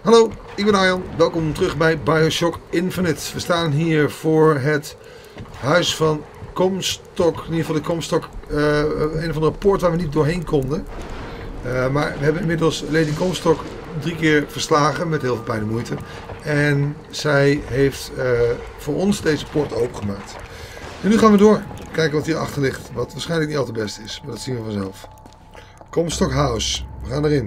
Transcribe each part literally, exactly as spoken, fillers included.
Hallo, ik ben Arjan. Welkom terug bij Bioshock Infinite. We staan hier voor het huis van Comstock. In ieder geval de Comstock, uh, een of andere poort waar we niet doorheen konden. Uh, maar we hebben inmiddels Lady Comstock drie keer verslagen met heel veel pijn en moeite. En zij heeft uh, voor ons deze poort opengemaakt. En nu gaan we door. Kijken wat hierachter ligt. Wat waarschijnlijk niet al te best is. Maar dat zien we vanzelf. Comstock House. We gaan erin.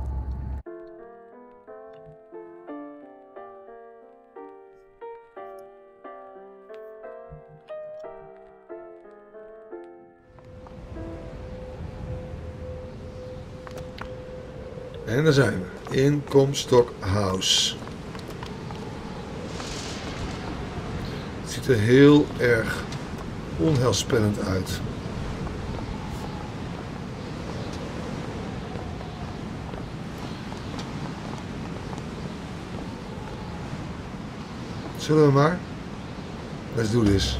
En daar zijn we, in Comstock House. Het ziet er heel erg onheilspellend uit. Zullen we maar? Let's do this.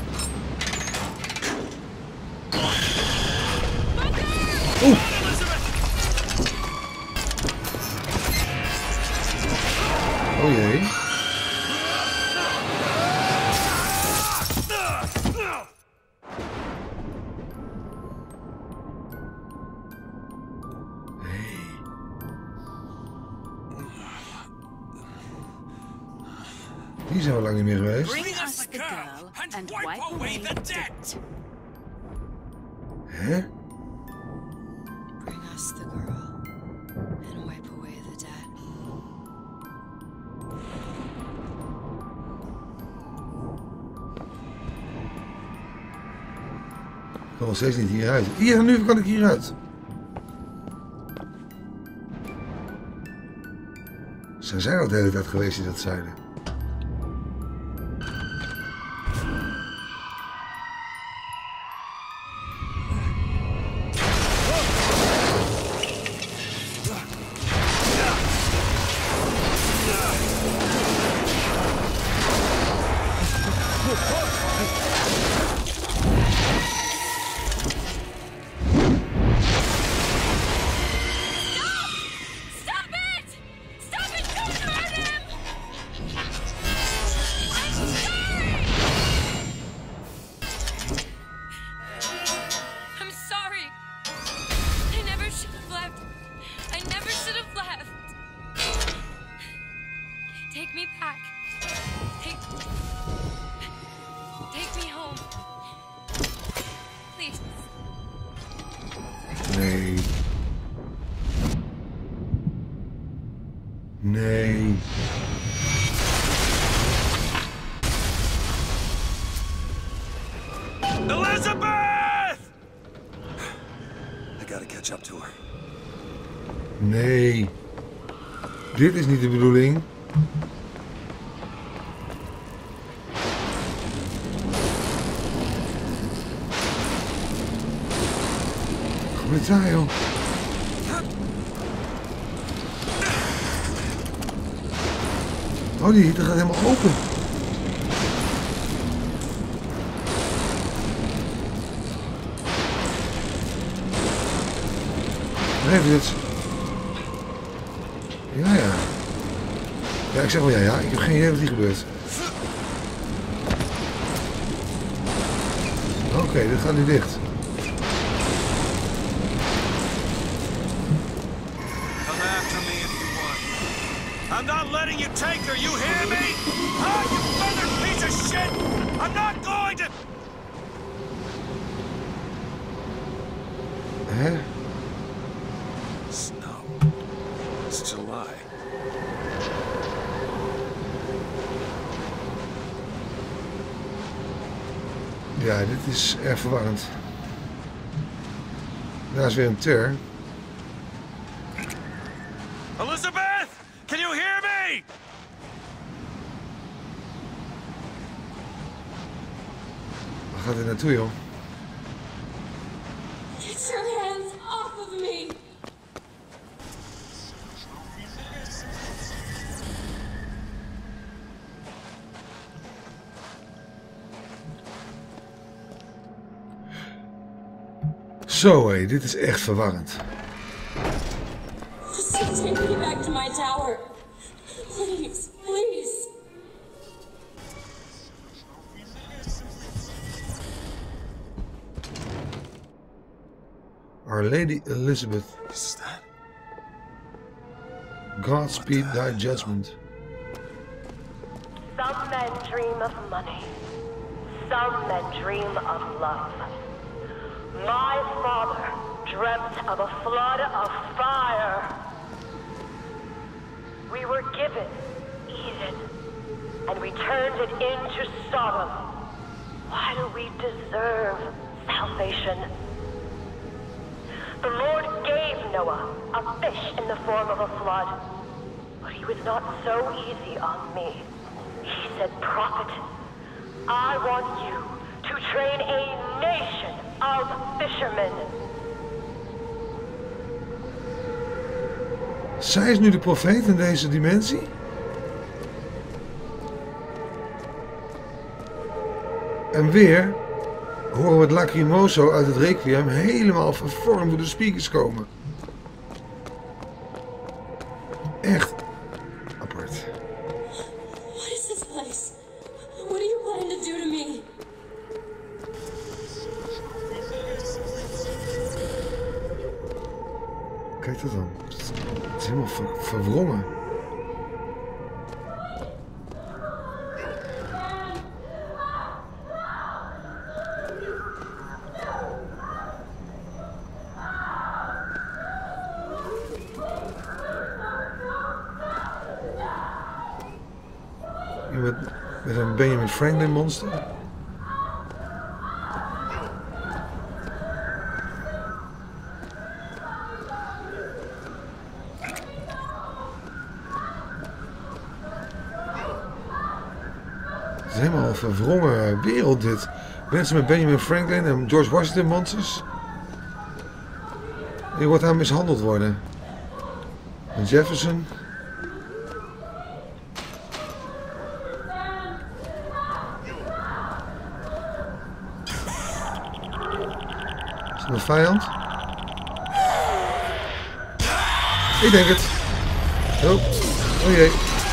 Oeh! Oh jee. Hier zijn we lang niet meer geweest. Bring us the girl and wipe away the debt. Hè? Bring us the girl and wipe away the debt. Ik kan nog steeds niet hieruit. Hier, nu kan ik hieruit. Ze zijn al de hele tijd geweest die dat zeiden. Nee. Nee. Elizabeth! I gotta catch up to her. Nee. Dit is niet de bedoeling. Kom eens aan, joh. Oh, die dat gaat helemaal open. Even dit. Ja, ja. Ja, ik zeg wel ja, ja. Ik heb geen idee wat hier gebeurt. Oké, okay, dit gaat nu dicht. Come after me if you want. I'm not letting you take her, you hear me? Ah, you feathered piece of shit! I'm not going to... Hè? Snow. It's July. Ja, dit is erg verwarrend. Daar is weer een ter. Elizabeth! Can you hear me? Waar gaat hij naartoe, joh? Get your hands off of me! Zo hé, dit is echt verwarrend. Just take me back to my tower. Our Lady Elizabeth. Is that? Godspeed thy judgment. Some men dream of money. Some men dream of love. My father dreamt of a flood of fire. We were given Eden, and we turned it into Sodom. Why do we deserve salvation? The Lord gave Noah a fish in the form of a flood, but he was not so easy on me. He said, "Prophet, I want you to train a nation of fishermen." Zij is nu de profeet in deze dimensie? En weer horen we het Lacrimoso uit het Requiem helemaal vervormd door de speakers komen. Echt apart. What is this place? What are you planning to do to me? Kijk dat dan. Het is helemaal ver verwrongen. Met, met een Benjamin Franklin monster. Het is helemaal een verwrongen wereld dit. Mensen met Benjamin Franklin en George Washington monsters. Je wordt daar mishandeld worden. En Jefferson. Een vijand? Ik denk het. Oh, oh jee.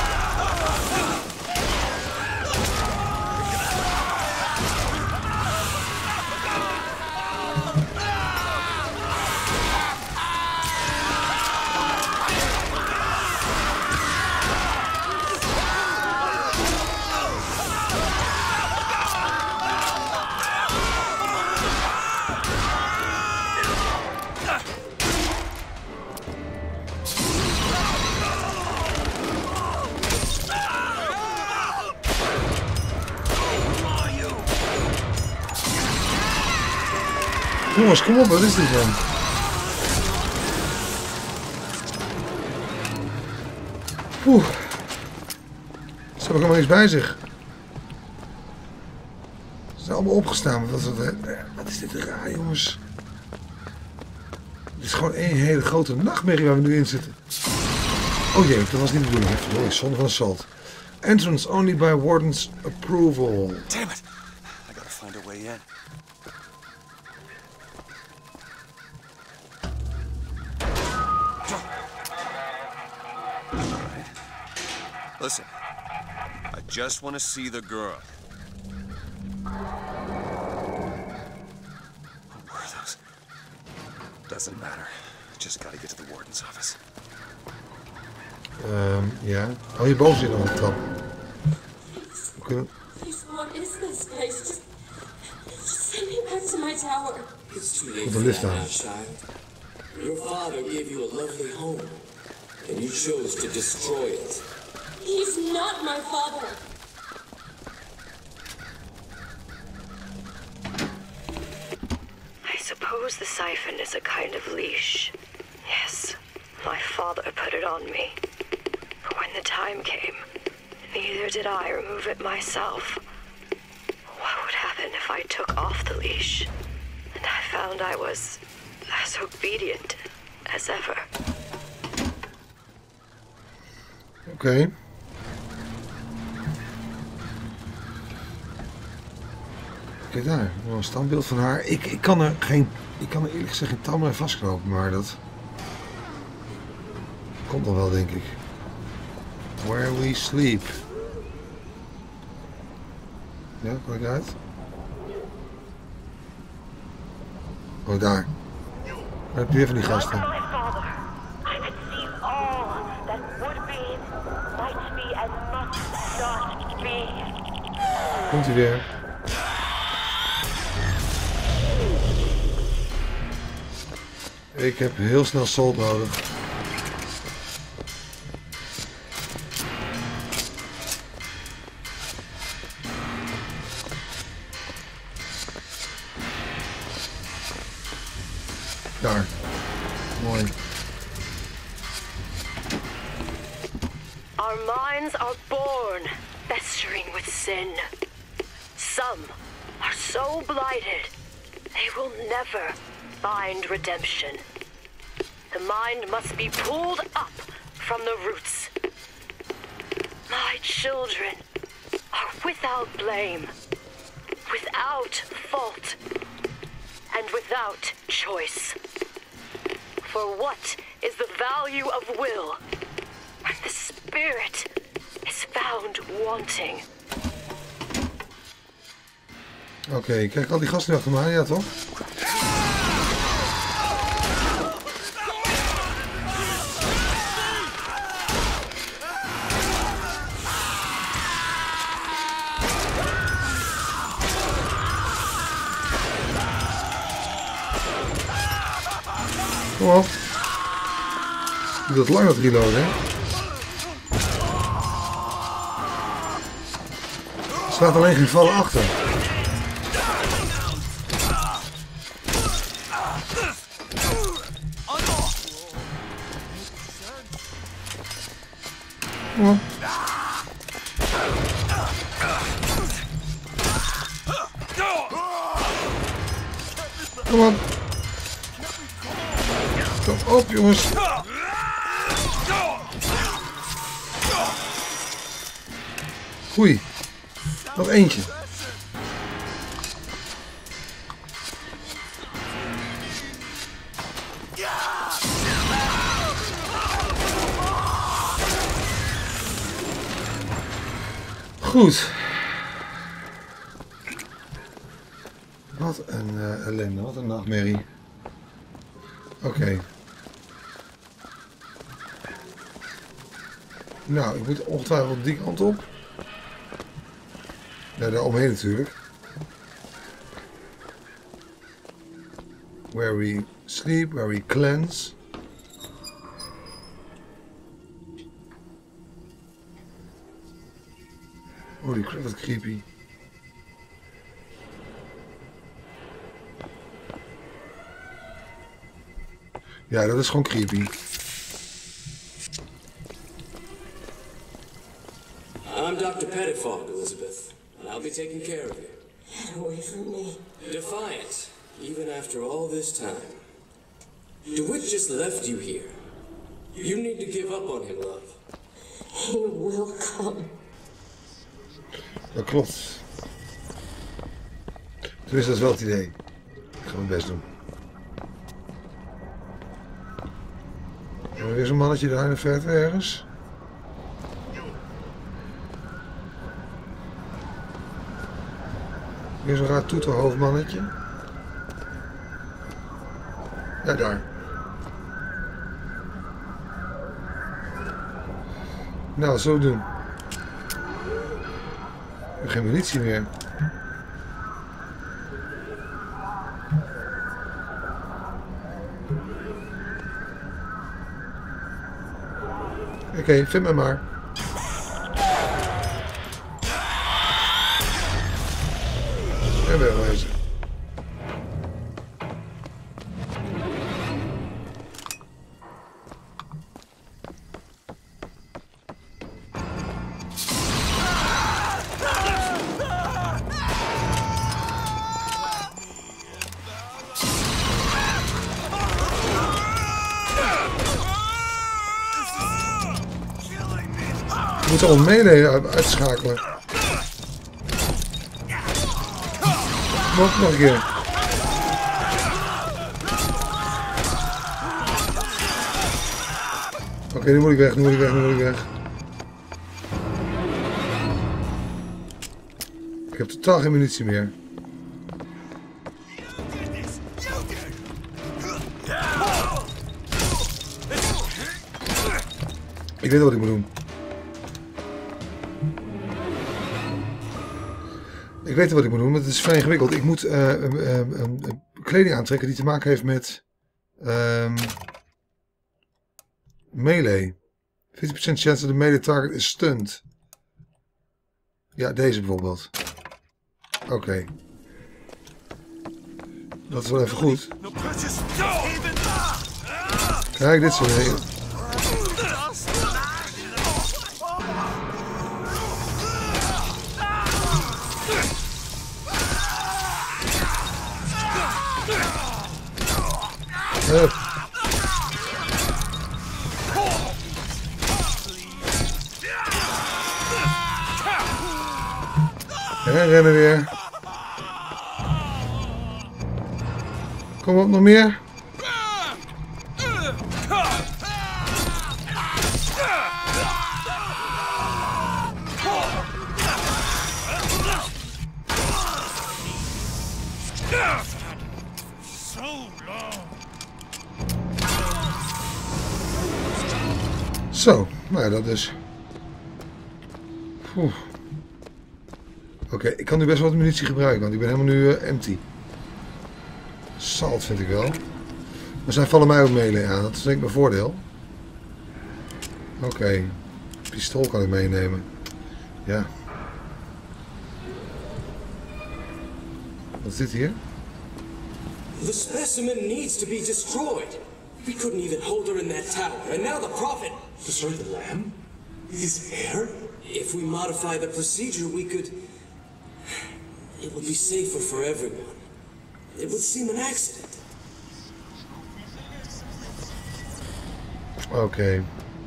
Jongens, kom op, wat is dit dan? Oeh. Ze hebben gewoon iets bij zich. Ze zijn allemaal opgestaan. Wat is, dat, wat is dit raar, jongens? Het is gewoon één hele grote nachtmerrie waar we nu in zitten. Oh jee, dat was niet de bedoeling. Oh, zonde van assault. Entrance only by Warden's approval. Damn it! I gotta find a way in. Listen, I just want to see the girl. What were those? Doesn't matter. Just gotta get to the warden's office. Um, ja. Oh, hierboven zit nog een trap. We kunnen... Please, what is this place? Just, just send me back to my tower. It's too late Put for the lift that on. now, child. Your father gave you a lovely home, and you chose to destroy it. He's not my father. I suppose the siphon is a kind of leash. Yes, my father put it on me. But when the time came, neither did I remove it myself. What would happen if I took off the leash? And I found I was as obedient as ever. Oké. Okay. Kijk daar, een standbeeld van haar. Ik, ik kan er geen, ik kan er eerlijk gezegd geen touw mee vastknopen, maar dat komt nog wel, denk ik. Where we sleep. Ja, kan ik uit? Oh, daar. Dan heb je weer van die gasten. My father, I could see all that would be, might be, and must not be. Komt hij weer. Ik heb heel snel salt nodig. Daar. Mooi. Our minds are born festering with sin. Some are so blighted they will never find redemption. The mind must be pulled up from the roots. My children are without blame, without fault, and without choice. For what is the value of will when the spirit is found wanting? Oké, okay, kijk al die gasten achter me aan, ja toch? Kom op. Je doet lang dat reloaden, hè? Er staat alleen geen vallen achter. Kom op. Kom op. Kom op, jongens. Goeie. Nog eentje. Goed. Wat een uh, ellende, wat een nachtmerrie. Oké. Okay. Nou, ik moet ongetwijfeld die kant op. Ja, daar omheen natuurlijk. Where we sleep, where we cleanse. Holy crap, wat creepy. Ja, dat is gewoon creepy. I'm Doctor Pettifog, Elizabeth, and I'll be taking care of you. Get away from me. Defiant, even after all this time. DeWitt just left you here. You need to give up on him, love. He will come. Dat klopt. Tenminste, dat is wel het idee. Ik ga mijn best doen. Er is een mannetje daar in de verte ergens. Hier is een raar toeterhoofdmannetje. Ja, daar. Nou, zo doen. Ik heb geen munitie meer. Oké, okay, vind me maar. En wegwezen. We moeten al melee uitschakelen. Nog, nog een keer. Oké, okay, nu moet ik weg, nu moet ik weg, nu moet ik weg. Ik heb totaal geen munitie meer. Ik weet wat ik moet doen. Ik weet wat ik moet doen, maar het is vrij ingewikkeld. Ik moet uh, um, um, um, kleding aantrekken die te maken heeft met um, melee. vijftig procent chance dat de melee target is stunned. Ja, deze bijvoorbeeld. Oké. Okay. Dat is wel even goed. Kijk, dit soort dingen. Hup. En rennen weer. Kom op, nog meer. Zo, nou ja, dat is. Oké, okay, ik kan nu best wel wat munitie gebruiken, want ik ben helemaal nu uh, empty. Salt vind ik wel. Maar zij vallen mij ook melee aan, dat is denk ik mijn voordeel. Oké, okay. Pistool kan ik meenemen. Ja. Wat is dit hier? The specimen needs to be destroyed. We couldn't even hold her in that tower, and now the Prophet... Destroy the lamb? His hair? If we modify the procedure, we could... It would be safer for everyone. It would seem an accident. Oké. Okay.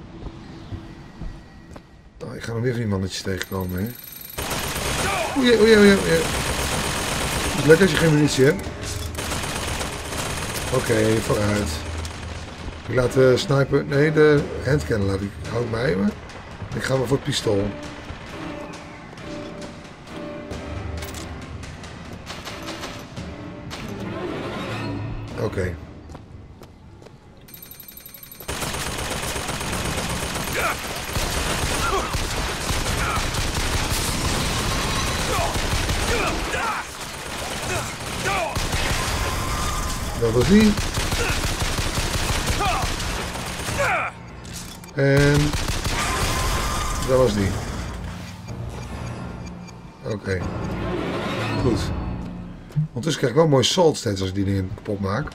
Oh, ik ga nog weer van die mannetjes tegenkomen, hè. Oei, oei, oei, oei. Het is lekker als je geen munitie hebt. Oké, okay, vooruit. Ik laat de sniper... Nee, de handcannon laat ik... Hou ik bij me. Ik ga maar voor het pistool. Oké. Okay. Dat was die. En dat was die. Oké. Okay. Goed. Ondertussen krijg ik wel mooi salt steeds als ik die dingen kapot maak.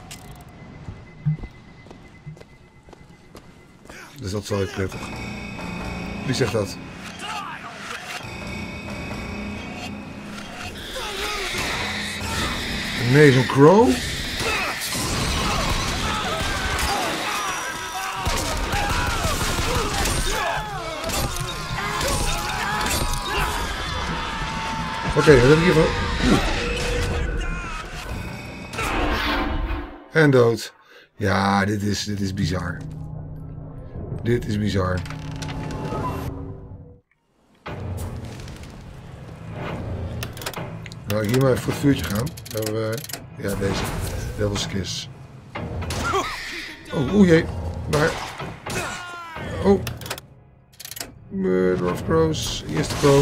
Dus dat is wel heel prettig. Wie zegt dat? Nee, zo'n crow? Oké, okay, wat heb ik hiervan? En dood. Ja, dit is, dit is bizar. Dit is bizar. Nou, ik hier maar even voor het vuurtje gaan. Dan hebben we, ja, deze. Devil's Kiss. Oh, oeh jee. Maar. Oh. Murder of Crows. Eerste crow.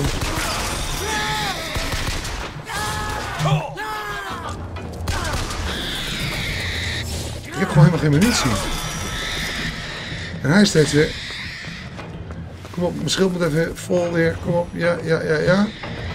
Ik heb gewoon helemaal geen munitie. En hij steeds weer. Kom op, mijn schild moet even vol weer. Kom op, ja, ja, ja, ja.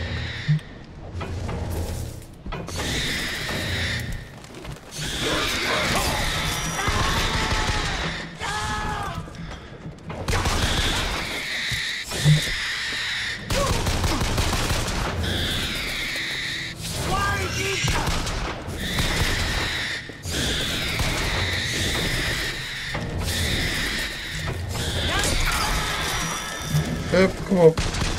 Hup, kom op.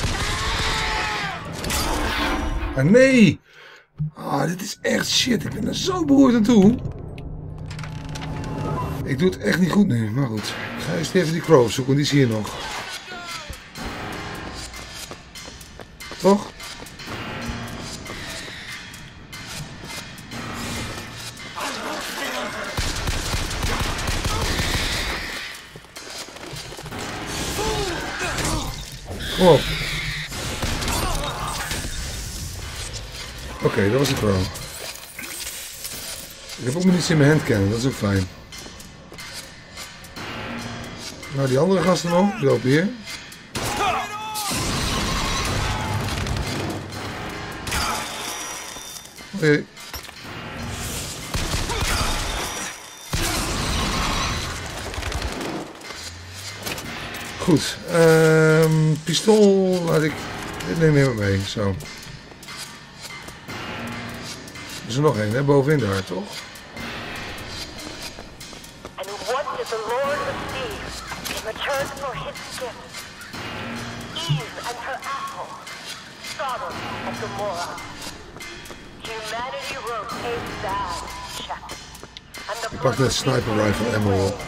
Ah, nee! Ah, dit is echt shit. Ik ben er zo beroerd aan toe. Ik doe het echt niet goed nu, maar goed. Ik ga eerst even die crow zoeken, die is hier nog. Toch? Kom op. Oké, okay, dat was het wel. Ik heb ook nog niets in mijn handcannon, dat is ook fijn. Nou, die andere gasten nog, die lopen hier. Oké. Okay. Goed, um, pistool laat ik, dit neem ik mee, zo. Er is er nog één, hè, bovenin daar, toch? And what did the Lord receive in return for his gift? Eve and her apple, Sodom and Gomorrah. Humanity wrote a bad check. And the pak net sniper rifle ammo op.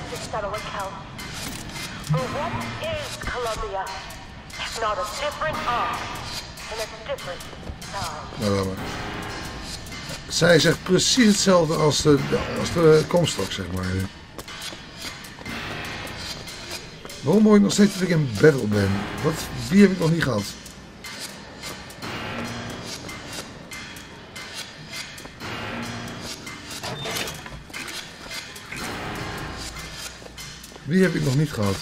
For what is Columbia? If not a different art and a different time. Nou, laat maar. Zij zegt precies hetzelfde als de, als de Comstock, zeg maar. Waarom hoor ik nog steeds dat ik in battle ben? Wat, wie heb ik nog niet gehad? Wie heb ik nog niet gehad?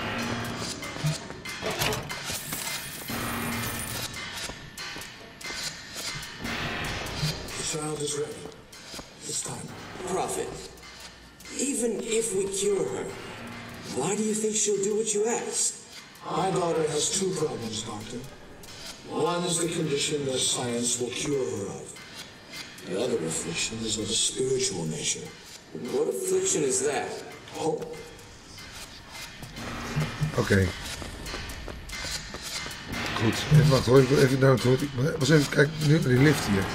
The child is ready. It's time. Prophet, even if we cure her, why do you think she'll do what you ask? My daughter has two problems, Doctor. One is the condition that science will cure her of. The other affliction is of a spiritual nature. What affliction is that? Hope. Oké. Okay. Goed, even wachten hoor, ik wil even naar het hoort. Ik was even kijken nu naar die lift hier.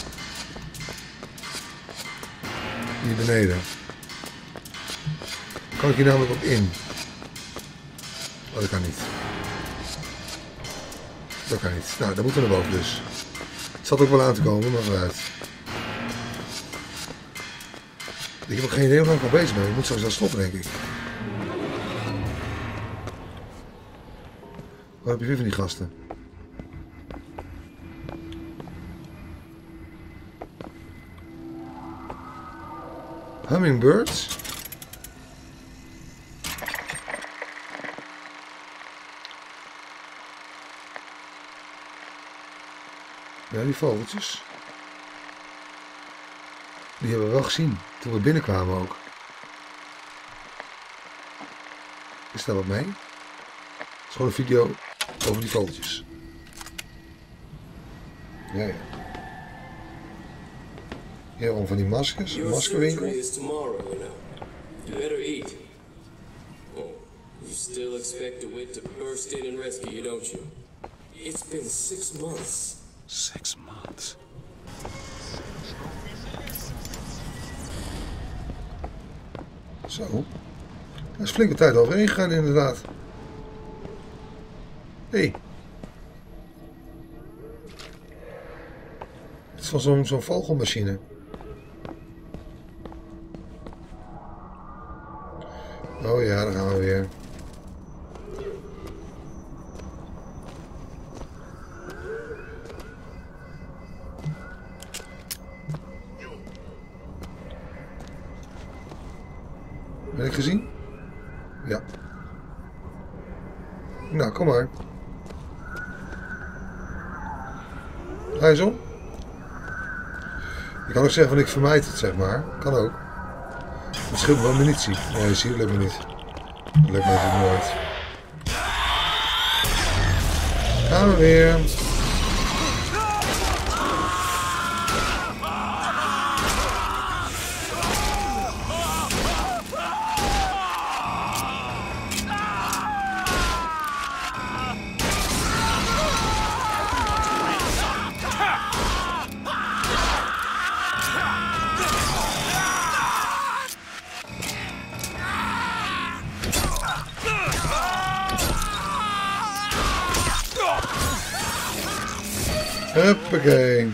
Hier beneden. Kan ik hier namelijk ook in? Oh, dat kan niet. Dat kan niet. Nou, dan moeten we naar boven dus. Het zat ook wel aan te komen, maar vooruit. Ik heb ook geen idee hoe lang ik al bezig ben. Ik moet straks wel stoppen, denk ik. Wat heb je weer van die gasten? Hummingbirds? Ja, die vogeltjes. Die hebben we wel gezien toen we binnenkwamen ook. Is daar wat mee? Het is gewoon een video over die vogeltjes. Ja, ja. Hier om van die maskers, een maskerwinkel. Your surgery is tomorrow, you know. You better eat. Oh, you still expect DeWitt to burst in and rescue you, don't you? It's been six months. Six months. Zo. Dat is flinke tijd overheen gegaan inderdaad. Hé. Hey. Het is van zo'n zo'n vogelmachine. Oh ja, daar gaan we weer. Ben ik gezien? Ja. Nou, kom maar. Ga eens om. Je kan ook zeggen van ik vermijd het, zeg maar. Kan ook. Het scheelt wel munitie. Nee, zie je, dat lukt me niet. Dat lukt me natuurlijk nooit. Gaan we weer. Huppakee.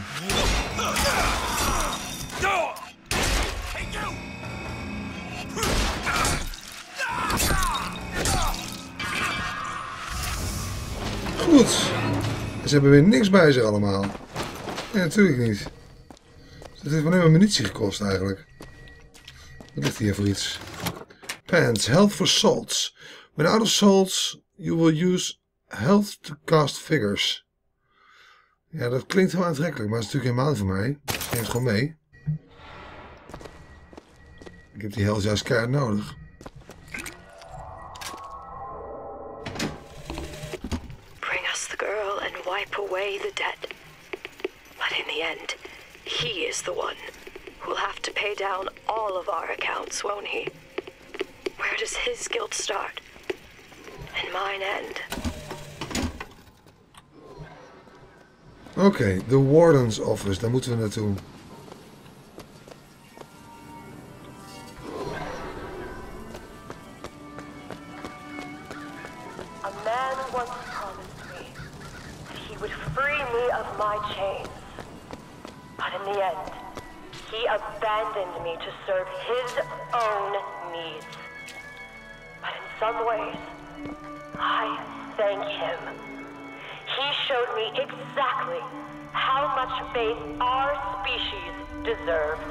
Goed. En ze hebben weer niks bij zich allemaal. Nee, natuurlijk niet. Het heeft alleen maar munitie gekost eigenlijk. Wat ligt hier voor iets? Pants. Health for salts. When out of salts, you will use health to cast figures. Ja, dat klinkt heel aantrekkelijk, maar dat is natuurlijk helemaal voor mij. Dus neem het gewoon mee. Ik heb die health juist keihard nodig. Bring us the girl and wipe away the dead. But in the end, he is the one who'll have to pay down all of our accounts, won't he? Where does his guilt start? And mine end? Oké, okay, de Warden's Office, daar moeten we naartoe. A man once promised me that he would free me of my chains. But in the end, he abandoned me to serve his own needs. But in some ways, I thank him. He showed me exactly how much faith our species deserved.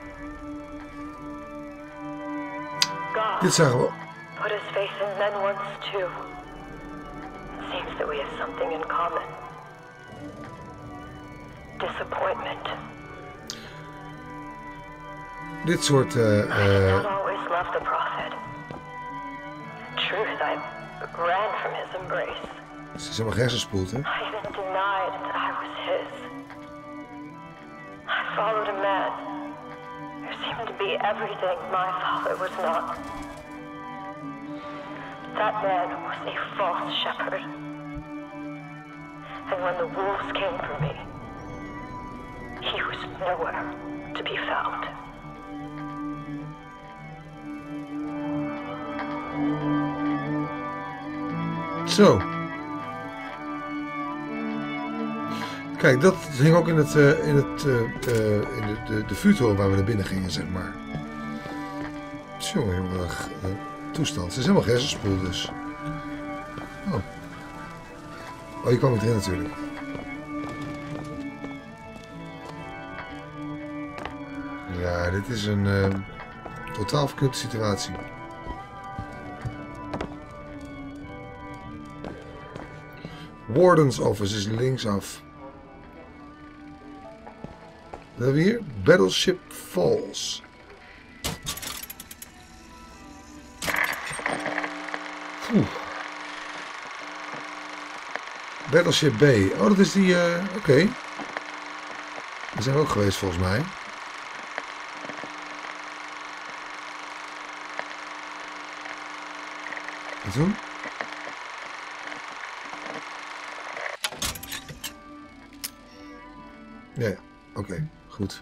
God Dit zagen we. put his faith in men once too. It seems that we have something in common. Disappointment. Dit soort... Uh, I did uh, not always love the prophet. Truth, I ran from his embrace. Ze is helemaal hersenspoeld, hè? I even denied that I was his. I followed a man who seemed to be everything my father was not. That man was a false shepherd. And when the wolves came for me, he was nowhere to be found. Zo. Kijk, dat hing ook in, het, uh, in, het, uh, uh, in de, de, de vuurtoren waar we naar binnen gingen, zeg maar. Zo, heel erg uh, toestand. Ze is helemaal hersenspoel dus. Oh. Oh, hier kwam ik erin natuurlijk. Ja, dit is een uh, totaal verknipte situatie. Warden's Office is linksaf. Wat hebben we hier? Battleship Falls. Oeh. Battleship B. Oh, dat is die... Uh, Oké. Okay. Die zijn we ook geweest volgens mij. En toen? Ja, ja. Oké. Okay. Goed.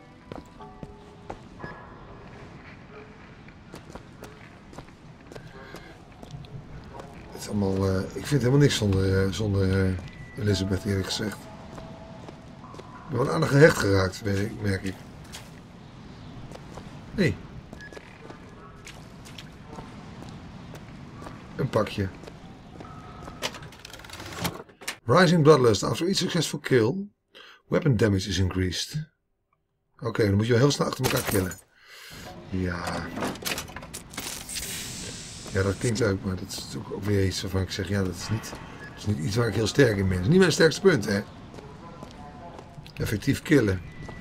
Het is allemaal... Uh, ik vind helemaal niks zonder, uh, zonder uh, Elizabeth, eerlijk gezegd. Ik ben wel aan de gehecht geraakt, weet ik, merk ik. Hé. Hey. Een pakje. Rising Bloodlust. After each successful kill, weapon damage is increased. Oké, okay, dan moet je wel heel snel achter elkaar killen. Ja. Ja, dat klinkt leuk, maar dat is natuurlijk ook weer iets waarvan ik zeg, ja, dat is niet, dat is niet iets waar ik heel sterk in ben. Dat is niet mijn sterkste punt, hè. Effectief killen.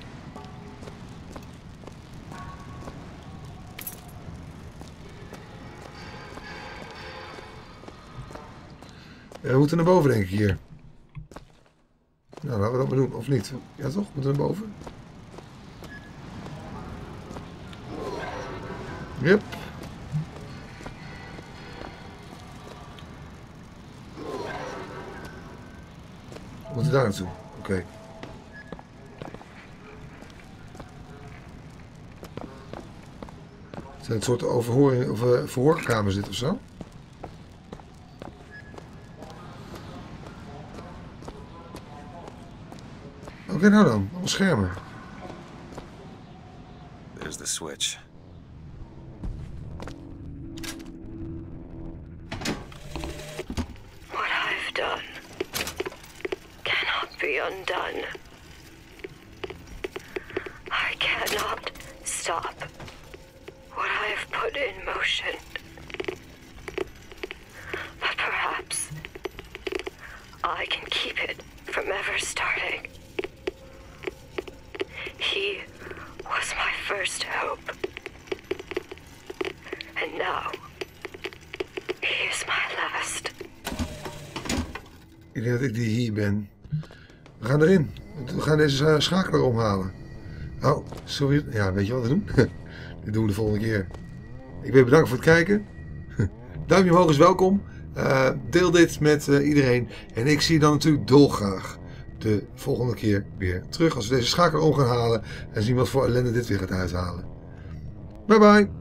Ja, we moeten naar boven, denk ik, hier. Nou, laten we dat maar doen, of niet? Ja, toch? We moeten naar boven. Yep. We moeten daar naartoe. Oké. Okay. Zijn het soort overhoring of uh, verhoorkamers dit of zo? Oké, okay, nou dan. Allemaal schermen. There's the switch. What I've done, undone. I cannot stop what I have put in motion. But perhaps I can keep it from ever starting. He was my first hope. And now, he is my last. Ik denk dat ik die hier ben. We gaan erin. We gaan deze uh, schakelaar omhalen. Oh, sorry. Ja, weet je wat we doen? Dit doen we de volgende keer. Ik wil je bedanken voor het kijken. Duimpje omhoog is welkom. Uh, deel dit met uh, iedereen. En ik zie je dan natuurlijk dolgraag de volgende keer weer terug. Als we deze schakelaar om gaan halen. En zien wat voor ellende dit weer gaat uithalen. Bye bye.